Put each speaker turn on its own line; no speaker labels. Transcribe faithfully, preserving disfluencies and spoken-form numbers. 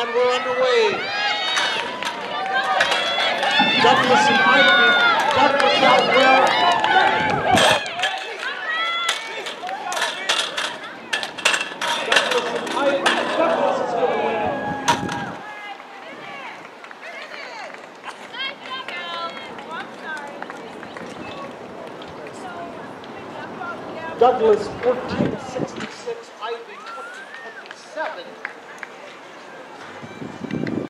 and we're underway. Douglas and Ivy, Douglas out well. Douglas and Ivy, Douglas is going to win. Douglas fourteen